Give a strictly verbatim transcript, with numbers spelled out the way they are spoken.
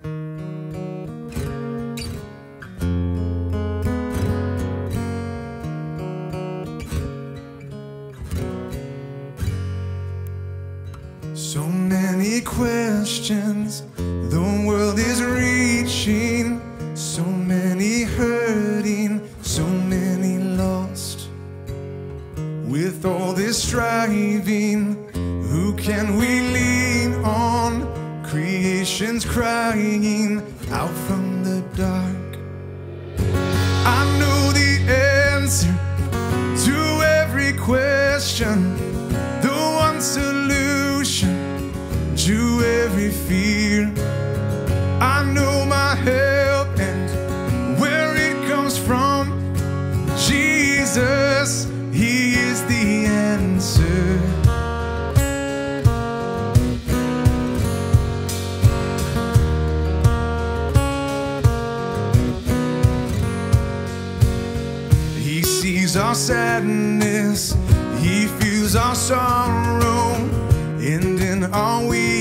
So many questions the world is reaching, so many hurting, so many lost. With all this striving, who can we lean on? Creation's crying out from the dark. I know the answer to every question, the one solution to every fear. I know my help and where it comes from. Jesus, He is the answer. He sees our sadness, He feels our sorrow, and in our weakness